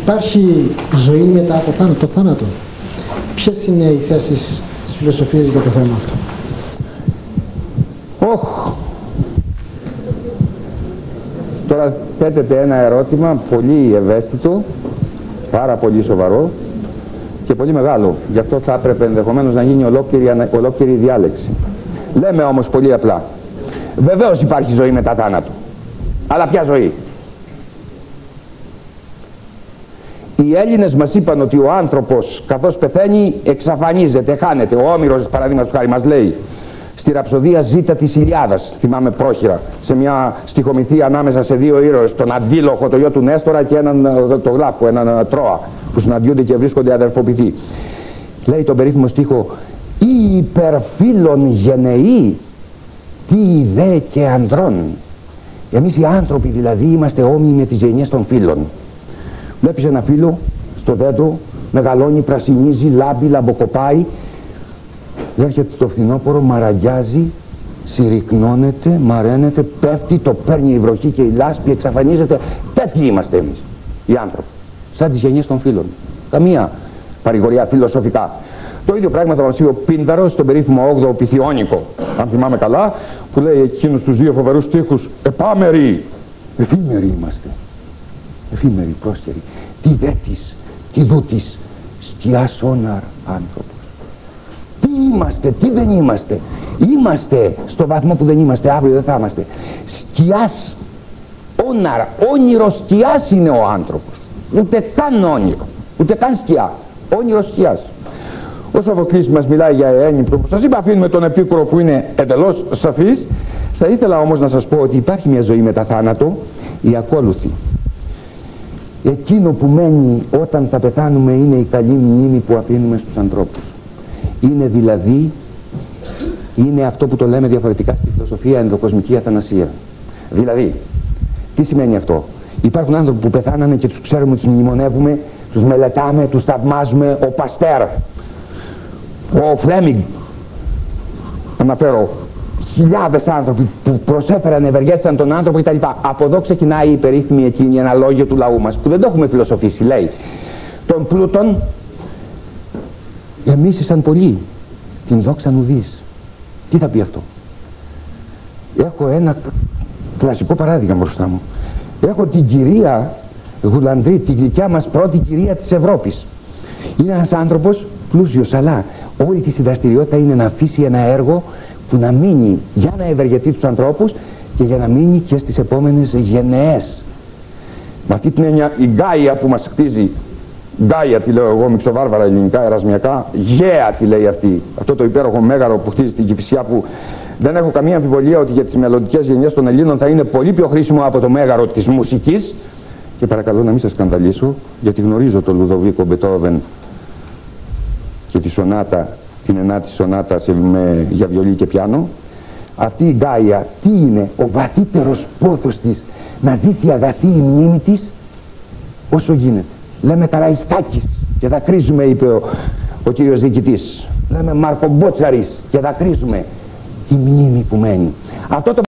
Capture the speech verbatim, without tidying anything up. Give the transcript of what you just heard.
Υπάρχει ζωή μετά από θάνατο, το θάνατο. Ποιες είναι οι θέσεις της φιλοσοφίας για το θέμα αυτό? Όχ! Τώρα θέτεται ένα ερώτημα πολύ ευαίσθητο, πάρα πολύ σοβαρό και πολύ μεγάλο. Γι' αυτό θα έπρεπε ενδεχομένως να γίνει ολόκληρη, ολόκληρη διάλεξη. Λέμε όμως πολύ απλά. Βεβαίως υπάρχει ζωή μετά θάνατο. Αλλά ποια ζωή? Οι Έλληνες μας είπαν ότι ο άνθρωπος καθώς πεθαίνει εξαφανίζεται, χάνεται. Ο Όμηρος, παραδείγματος χάρη, μας λέει στη ραψοδία Ζήτα της Ηλιάδας, θυμάμαι πρόχειρα, σε μια στιχομυθία ανάμεσα σε δύο ήρωες, τον Αντίλοχο, το γιο του Νέστορα, και έναν το Γλάφκο, έναν Τρόα, που συναντιούνται και βρίσκονται αδερφοποιητοί. Λέει τον περίφημο στίχο: «Ή υπερφύλων γενεοί, τι δε και ανδρών». Εμείς οι άνθρωποι δηλαδή είμαστε όμοιοι με τις γενιές των φύλων. Βλέπεις ένα φύλλο στο δέντρο, μεγαλώνει, πρασινίζει, λάμπει, λαμποκοπάει. Έρχεται το φθινόπωρο, μαραγκιάζει, συρρυκνώνεται, μαραίνεται, πέφτει, το παίρνει η βροχή και η λάσπη, εξαφανίζεται. Τέτοιοι είμαστε εμείς οι άνθρωποι, σαν τις γενιές των φύλων. Καμία παρηγοριά φιλοσοφικά. Το ίδιο πράγμα θα μας πει ο Πίνδαρος στον περίφημο όγδοο Πυθιόνικο, αν θυμάμαι καλά, που λέει εκείνους τους δύο φοβερούς στίχους: «Επάμεροι, εφήμεροι είμαστε, εφήμεροι, πρόσκαιροι, τι δέτης, τι δούτης, σκιάς όναρ άνθρωπος». Τι είμαστε, τι δεν είμαστε? Είμαστε στο βαθμό που δεν είμαστε, αύριο δεν θα είμαστε. Σκιάς όναρ, όνειρο σκιάς είναι ο άνθρωπος. Ούτε καν όνειρο, ούτε καν σκιά, όνειρο σκιάς. Ο Σοφοκλής μας μιλάει για Εένυπτο, που σας είπα, αφήνουμε τον Επίκουρο που είναι εντελώς σαφής. Θα ήθελα όμως να σας πω ότι υπάρχει μια ζωή μετά θάνατο, η ακόλουθη. Εκείνο που μένει όταν θα πεθάνουμε είναι η καλή μνήμη που αφήνουμε στους ανθρώπους. Είναι δηλαδή, είναι αυτό που το λέμε διαφορετικά στη φιλοσοφία, ενδοκοσμική αθανασία. Δηλαδή, τι σημαίνει αυτό? Υπάρχουν άνθρωποι που πεθάνανε και τους ξέρουμε, τους μνημονεύουμε, τους μελετάμε, τους θαυμάζουμε. Ο Παστέρ, ο Φλέμιγκ, αναφέρω χιλιάδες άνθρωποι που προσέφεραν, ευεργέτησαν τον άνθρωπο κτλ. Από εδώ ξεκινάει η περίφημη εκείνη ένα λόγιο του λαού μας που δεν το έχουμε φιλοσοφήσει. Λέει: τον πλούτον εμίσησαν πολλοί, την δόξαν ουδείς. Τι θα πει αυτό? Έχω ένα κλασικό παράδειγμα μπροστά μου. Έχω την κυρία Γουλανδρή, την γλυκιά μας πρώτη κυρία της Ευρώπης. Είναι ένας άνθρωπος πλούσιος, αλλά όλη της η δραστηριότητα είναι να αφήσει ένα έργο που να μείνει για να ευεργετεί τους ανθρώπους και για να μείνει και στις επόμενες γενναίες. Με αυτή την έννοια η Γκάια που μας χτίζει, Γκάια τη λέω εγώ μιξοβάρβαρα ελληνικά, ερασμιακά, γέα τη λέει αυτή, αυτό το υπέροχο μέγαρο που χτίζει την Κηφισιά, που δεν έχω καμία αμφιβολία ότι για τις μελλοντικές γενιές των Ελλήνων θα είναι πολύ πιο χρήσιμο από το μέγαρο της μουσικής. Και παρακαλώ να μην σας σκανδαλίσω, γιατί γνωρίζω τον Λουδοβίκο Μπετόβεν και τη σονάτα, την ενάτη σονάτα σε, με, για βιολί και πιάνο. Αυτή η Γκάια τι είναι? Ο βαθύτερος πόθος της να ζήσει αγαθή η μνήμη της όσο γίνεται. Λέμε Καραϊσκάκης και δακρύζουμε, είπε ο, ο κύριος διοικητής. Λέμε Μαρκομπότσαρης και δακρύζουμε. Η μνήμη που μένει. Αυτό το